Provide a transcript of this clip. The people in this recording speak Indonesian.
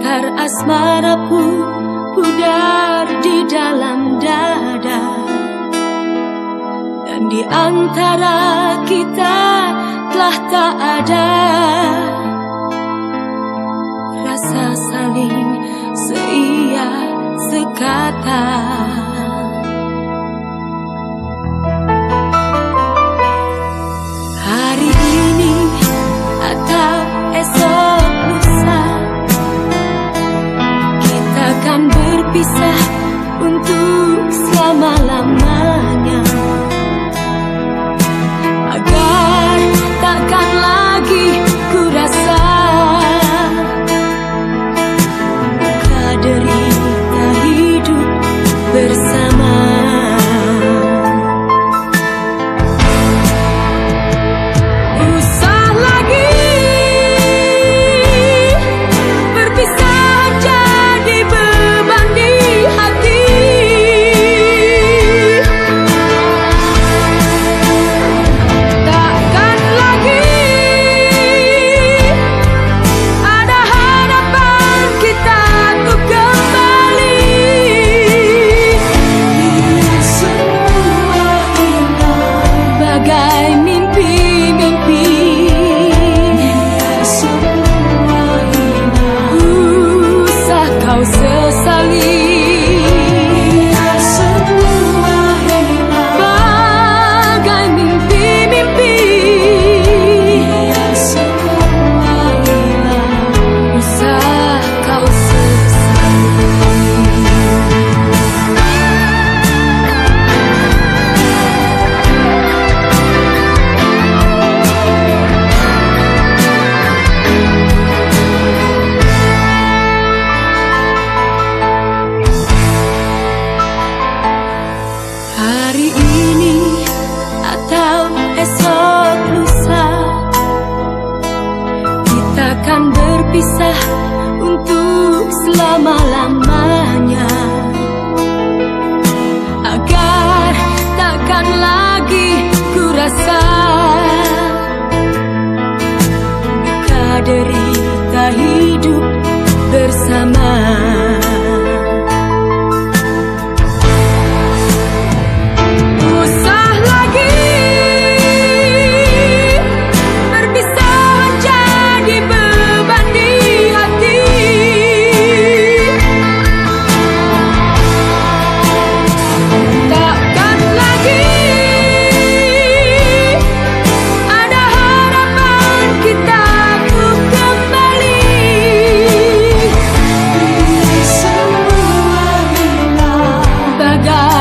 Akar asmara pun pudar di dalam dada, dan di antara kita telah tak ada rasa saling seia sekata. Hari ini atau esok lusa kita akan berpisah untuk selama-lamanya, agar takkan lagi ku rasa duka derita hidup bersama. Usah lagi berpisah jadi beban di hati. Takkan lagi ada harapan kita untuk kembali. Semua hilang bagai mimpi-mimpi. Semua hilang, usah kau sesali. Semua hilang bagai mimpi-mimpi. Semua hilang, usah kau sesali. Hari ini atau esok lusa kita akan berpisah untuk selama-lamanya, agar takkan lagi ku rasa duka derita hidup bersama. Usah lagi berpisah jadi beban di hati. Takkan lagi ada harapan kita untuk kembali. Semua hilang bagai